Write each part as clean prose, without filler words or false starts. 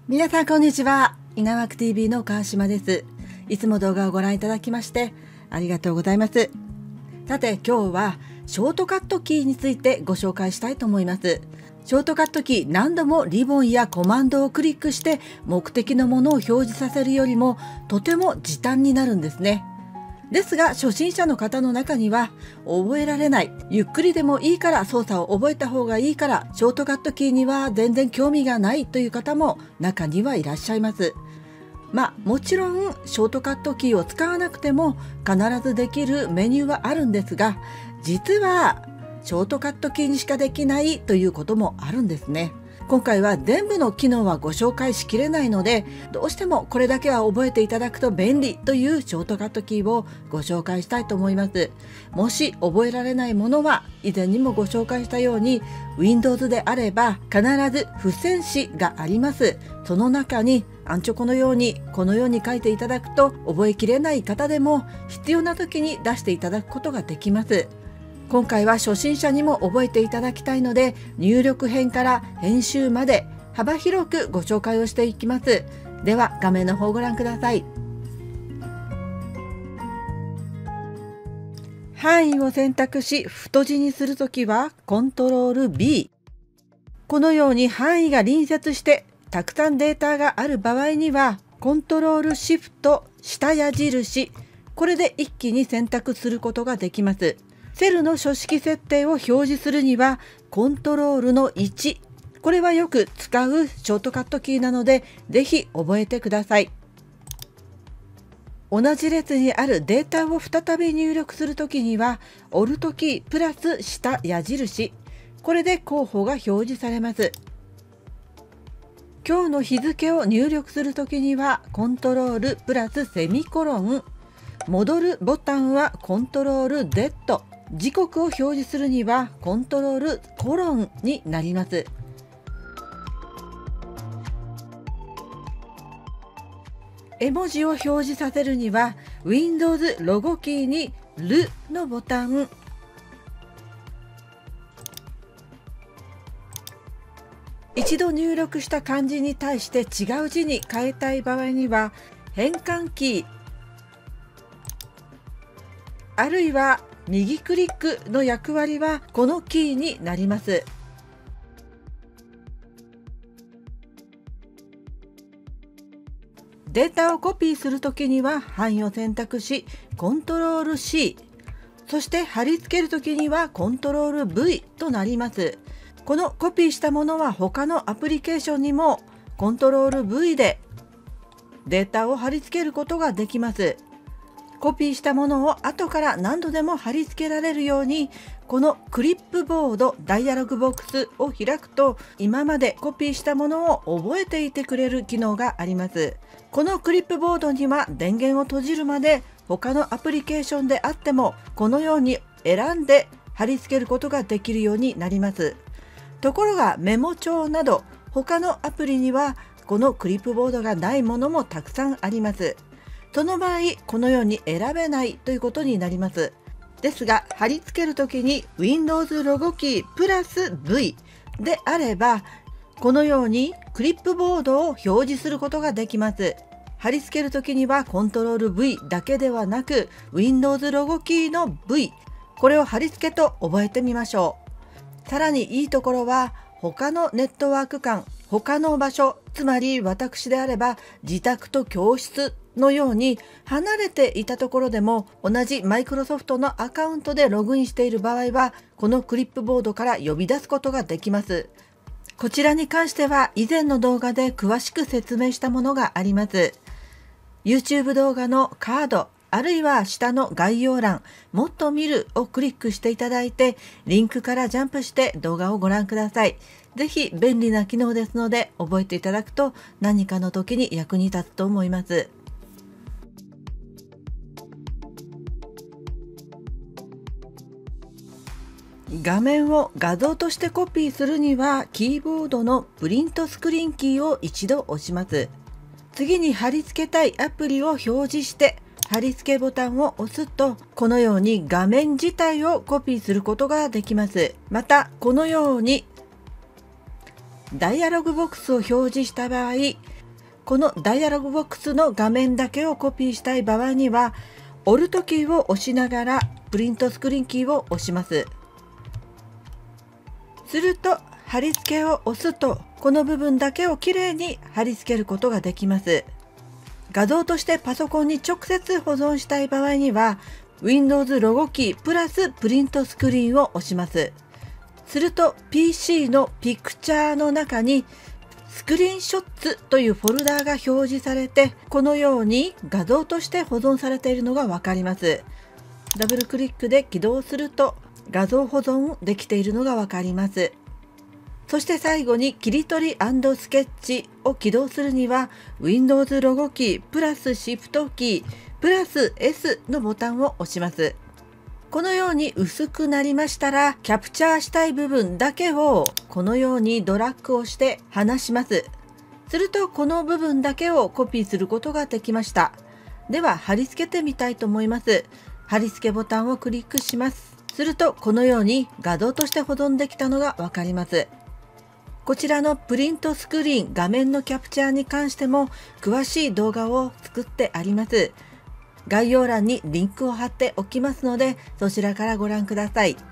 皆さんこんにちは。稲枠 TV の川島です。いつも動画をご覧いただきましてありがとうございます。さて今日はショートカットキーについてご紹介したいと思います。ショートカットキー、何度もリボンやコマンドをクリックして目的のものを表示させるよりもとても時短になるんですね。ですが初心者の方の中には覚えられない、ゆっくりでもいいから操作を覚えた方がいいからショートカットキーには全然興味がないという方も中にはいらっしゃいます。もちろんショートカットキーを使わなくても必ずできるメニューはあるんですが、実はショートカットキーにしかできないということもあるんですね。今回は全部の機能はご紹介しきれないので、どうしてもこれだけは覚えていただくと便利というショートカットキーをご紹介したいと思います。もし覚えられないものは以前にもご紹介したように Windows であれば必ず付箋紙があります。その中にアンチョコのようにこのように書いていただくと覚えきれない方でも必要な時に出していただくことができます。今回は初心者にも覚えていただきたいので、入力編から編集まで幅広くご紹介をしていきます。では画面の方をご覧ください。範囲を選択し太字にするときはコントロール B。このように範囲が隣接してたくさんデータがある場合にはコントロールシフト下矢印、これで一気に選択することができます。セルの書式設定を表示するにはコントロールの1、これはよく使うショートカットキーなのでぜひ覚えてください。同じ列にあるデータを再び入力するときにはオルトキープラス下矢印、これで候補が表示されます。今日の日付を入力するときにはコントロールプラスセミコロン、戻るボタンはコントロール Z、時刻を表示するにはコントロールコロンになります。絵文字を表示させるには Windows ロゴキーにルのボタン、一度入力した漢字に対して違う字に変えたい場合には変換キー、あるいは右クリックの役割はこのキーになります。データをコピーするときには範囲を選択しコントロール C、 そして貼り付けるときにはコントロール V となります。このコピーしたものは他のアプリケーションにもコントロール V でデータを貼り付けることができます。コピーしたものを後から何度でも貼り付けられるように、このクリップボードダイアログボックスを開くと今までコピーしたものを覚えていてくれる機能があります。このクリップボードには電源を閉じるまで他のアプリケーションであってもこのように選んで貼り付けることができるようになります。ところがメモ帳など他のアプリにはこのクリップボードがないものもたくさんあります。その場合このように選べないということになります。ですが貼り付けるときに Windows ロゴキープラス V であればこのようにクリップボードを表示することができます。貼り付けるときにはコントロール V だけではなく Windows ロゴキーの V、 これを貼り付けと覚えてみましょう。さらにいいところは他のネットワーク間、他の場所、つまり私であれば自宅と教室のように離れていたところでも同じマイクロソフトのアカウントでログインしている場合はこのクリップボードから呼び出すことができます。こちらに関しては以前の動画で詳しく説明したものがあります。 YouTube 動画のカードあるいは下の概要欄もっと見るをクリックしていただいてリンクからジャンプして動画をご覧ください。ぜひ便利な機能ですので覚えていただくと何かの時に役に立つと思います。画面を画像としてコピーするにはキーボードのプリントスクリーンキーを一度押します。次に貼り付けたいアプリを表示して貼り付けボタンを押すとこのように画面自体をコピーすることができます。またこのようにダイアログボックスを表示した場合、このダイアログボックスの画面だけをコピーしたい場合には、Alt キーを押しながらプリントスクリーンキーを押します。すると貼り付けを押すと、この部分だけをきれいに貼り付けることができます。画像としてパソコンに直接保存したい場合には、Windows ロゴキープラスプリントスクリーンを押します。すると PC のピクチャーの中にスクリーンショッツというフォルダーが表示されて、このように画像として保存されているのがわかります。ダブルクリックで起動すると画像保存できているのがわかります。そして最後に切り取り&スケッチを起動するには Windows ロゴキープラスシフトキープラス S のボタンを押します。このように薄くなりましたら、キャプチャーしたい部分だけをこのようにドラッグをして離します。するとこの部分だけをコピーすることができました。では貼り付けてみたいと思います。貼り付けボタンをクリックします。するとこのように画像として保存できたのがわかります。こちらのプリントスクリーン画面のキャプチャーに関しても詳しい動画を作ってあります。概要欄にリンクを貼っておきますので、そちらからご覧ください。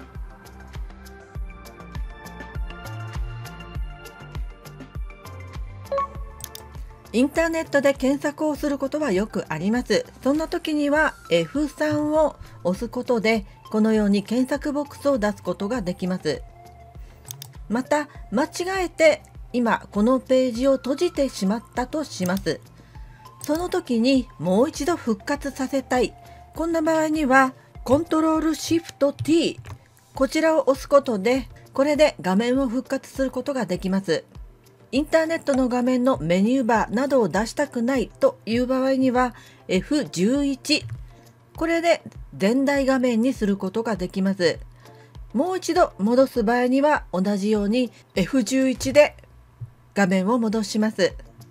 インターネットで検索をすることはよくあります。そんな時には F3 を押すことで、このように検索ボックスを出すことができます。また、間違えて今このページを閉じてしまったとします。その時にもう一度復活させたい。こんな場合には Ctrl+Shift+T こちらを押すことで、これで画面を復活することができます。インターネットの画面のメニューバーなどを出したくないという場合には F11 これで全体画面にすることができます。もう一度戻す場合には同じように F11 で画面を戻します。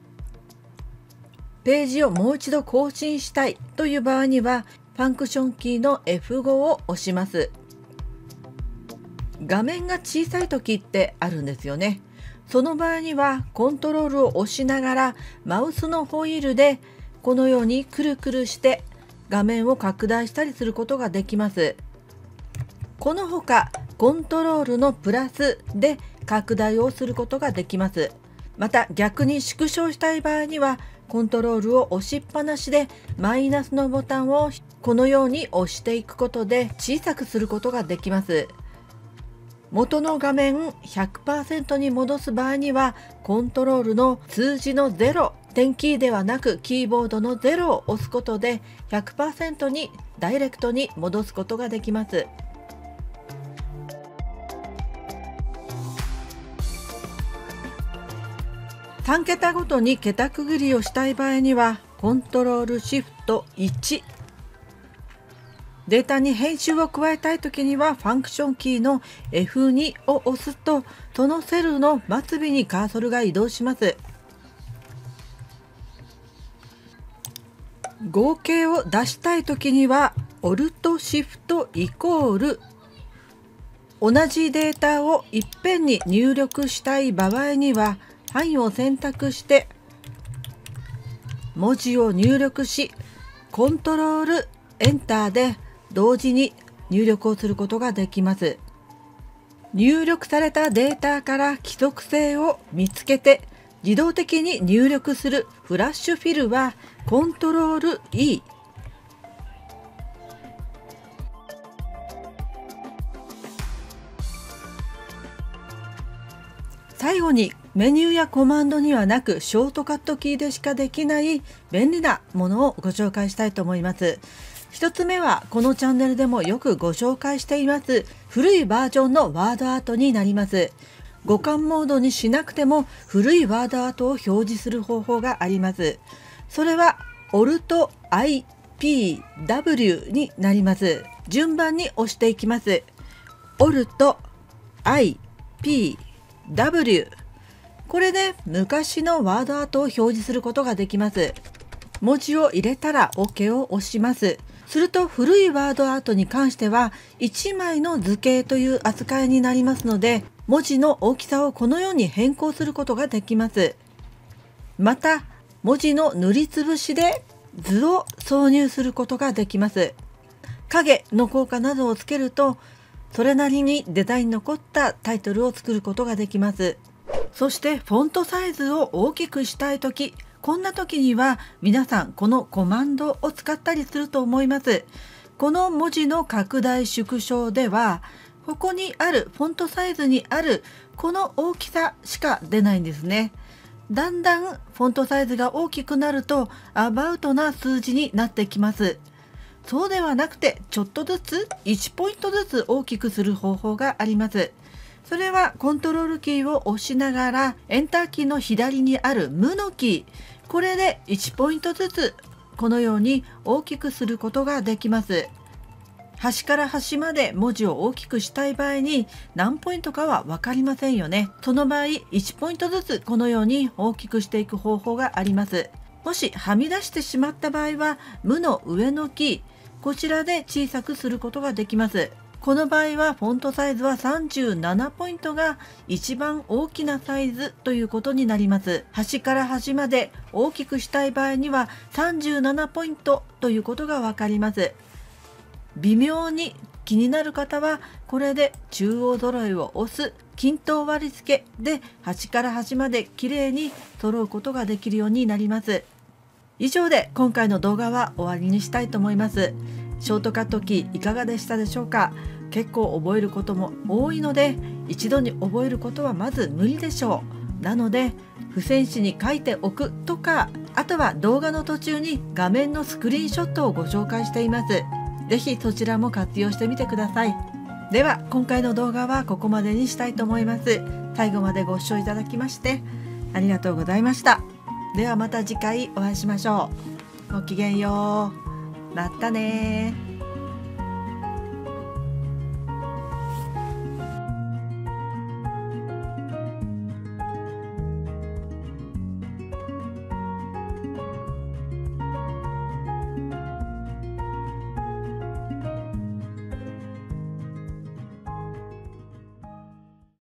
ページをもう一度更新したいという場合にはファンクションキーの F5 を押します。画面が小さい時ってあるんですよね。その場合にはコントロールを押しながらマウスのホイールでこのようにくるくるして画面を拡大したりすることができます。このほかコントロールのプラスで拡大をすることができます。また逆に縮小したい場合にはコントロールを押しっぱなしでマイナスのボタンをこのように押していくことで小さくすることができます。元の画面 100% に戻す場合にはコントロールの数字の0、点キーではなくキーボードの0を押すことで 100% にダイレクトに戻すことができます。3桁ごとに桁区切りをしたい場合にはコントロールシフト1、データに編集を加えたいときにはファンクションキーの F2 を押すとそのセルの末尾にカーソルが移動します。合計を出したいときには Alt シフトイコール同じデータをいっぺんに入力したい場合には範囲を選択して文字を入力しコントロールエンターで同時に入力をすることができます。入力されたデータから規則性を見つけて自動的に入力するフラッシュフィルはコントロール E。最後にメニューやコマンドにはなくショートカットキーでしかできない便利なものをご紹介したいと思います。一つ目はこのチャンネルでもよくご紹介しています古いバージョンのワードアートになります。互換モードにしなくても古いワードアートを表示する方法があります。それは Alt I P W になります。順番に押していきます。Alt I P W これで昔のワードアートを表示することができます。文字を入れたら OK を押します。すると古いワードアートに関しては1枚の図形という扱いになりますので文字の大きさをこのように変更することができます。また文字の塗りつぶしで図を挿入することができます。影の効果などをつけるとそれなりにデザインの凝ったタイトルを作ることができます。そしてフォントサイズを大きくしたいとき、こんな時には皆さんこのコマンドを使ったりすると思います。この文字の拡大縮小ではここにあるフォントサイズにあるこの大きさしか出ないんですね。だんだんフォントサイズが大きくなるとアバウトな数字になってきます。そうではなくてちょっとずつ1ポイントずつ大きくする方法があります。それはコントロールキーを押しながらエンターキーの左にある無のキー、これで1ポイントずつこのように大きくすることができます。端から端まで文字を大きくしたい場合に何ポイントかは分かりませんよね。その場合1ポイントずつこのように大きくしていく方法があります。もしはみ出してしまった場合は無の上のキー、こちらで小さくすることができます。この場合はフォントサイズは37ポイントが一番大きなサイズということになります。端から端まで大きくしたい場合には37ポイントということがわかります。微妙に気になる方はこれで中央揃いを押す均等割り付けで端から端まできれいに揃うことができるようになります。以上で今回の動画は終わりにしたいと思います。ショートカットキーいかがでしたでしょうか。結構覚えることも多いので一度に覚えることはまず無理でしょう。なので付箋紙に書いておくとか、あとは動画の途中に画面のスクリーンショットをご紹介しています。ぜひそちらも活用してみてください。では今回の動画はここまでにしたいと思います。最後までご視聴いただきましてありがとうございました。ではまた次回お会いしましょう。ごきげんよう。またね。